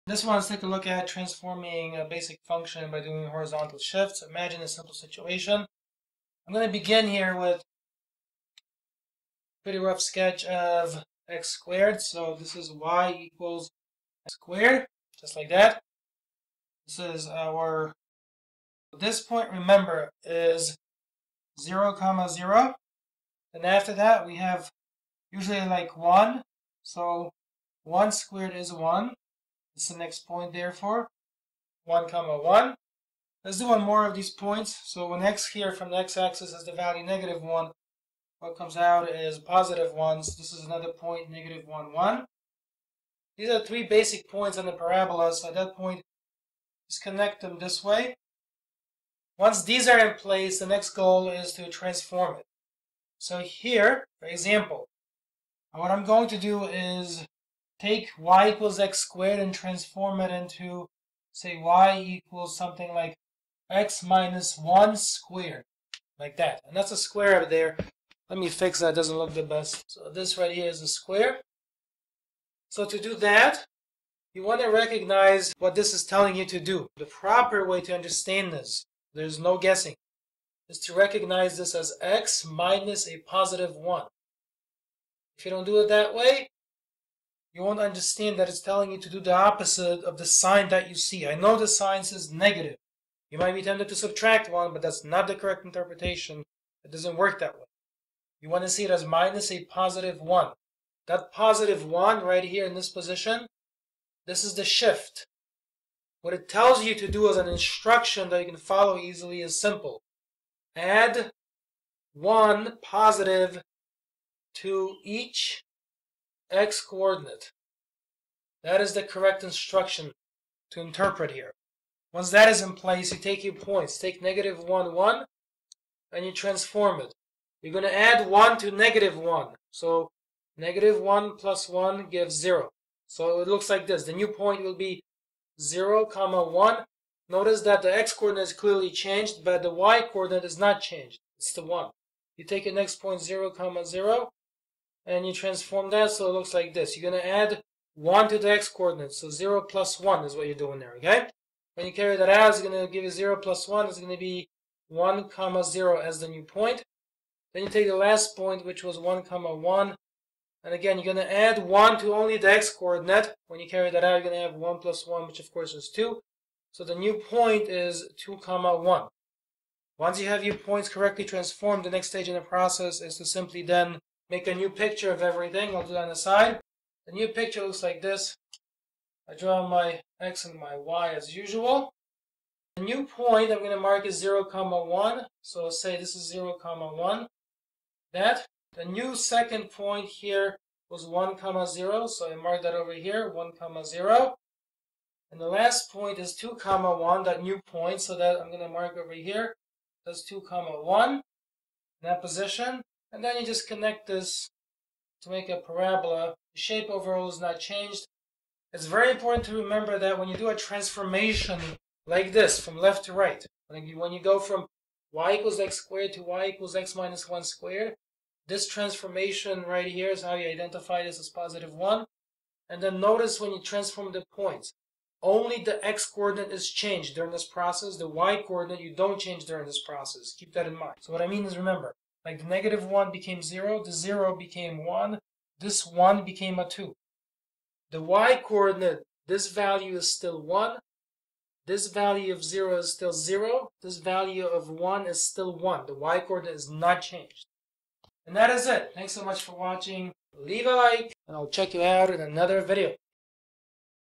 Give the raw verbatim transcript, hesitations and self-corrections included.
This one, let's take a look at transforming a basic function by doing horizontal shifts. Imagine a simple situation. I'm going to begin here with a pretty rough sketch of x squared. So this is y equals x squared, just like that. This is our, this point, remember, is zero comma zero. And after that, we have usually like one. So one squared is one. This is the next point, therefore, one comma one. Let's do one more of these points. So when x here from the x-axis is the value negative one, what comes out is positive ones. This is another point, negative one, one. These are three basic points on the parabola, so at that point, just connect them this way. Once these are in place, the next goal is to transform it. So here, for example, what I'm going to do is take y equals x squared and transform it into, say, y equals something like x minus one squared, like that. And that's a square up there. Let me fix that, it doesn't look the best. So this right here is a square. So to do that, you want to recognize what this is telling you to do. The proper way to understand this, there's no guessing, is to recognize this as x minus a positive one. If you don't do it that way, you won't understand that it's telling you to do the opposite of the sign that you see. I know the sign says negative. You might be tempted to subtract one, but that's not the correct interpretation. It doesn't work that way. You want to see it as minus a positive one. That positive one right here in this position, this is the shift. What it tells you to do as an instruction that you can follow easily is simple. Add one positive to each x coordinate. That is the correct instruction to interpret here. Once that is in place, you take your points. Take negative one, one, and you transform it. You're going to add one to negative one. So negative one plus one gives zero. So it looks like this. The new point will be zero comma one. Notice that the x-coordinate is clearly changed, but the y-coordinate is not changed. It's the one. You take your next point, zero comma zero, and you transform that so it looks like this. You're going to add one to the x-coordinate. So zero plus one is what you're doing there, okay? When you carry that out, it's going to give you zero plus one. It's going to be one comma zero as the new point. Then you take the last point, which was one comma one. And again, you're going to add one to only the x-coordinate. When you carry that out, you're going to have one plus one, which of course is two. So the new point is two comma one. Once you have your points correctly transformed, the next stage in the process is to simply then make a new picture of everything. I'll do that on the side. The new picture looks like this. I draw my x and my y as usual. The new point I'm going to mark is zero comma one. So I'll say this is zero comma one. That. The new second point here was one comma zero. So I mark that over here, one comma zero. And the last point is two comma one, that new point. So that I'm going to mark over here. That's two comma one in that position. And then you just connect this to make a parabola. The shape overall is not changed. It's very important to remember that when you do a transformation like this, from left to right, when you, when you go from y equals x squared to y equals x minus one squared, this transformation right here is how you identify this as positive one. And then notice when you transform the points, only the x-coordinate is changed during this process. The y-coordinate you don't change during this process. Keep that in mind. So what I mean is, remember, like the negative one became zero, the zero became one, this one became a two. The y-coordinate, this value is still one, this value of zero is still zero, this value of one is still one. The y-coordinate is not changed. And that is it. Thanks so much for watching. Leave a like, and I'll check you out in another video.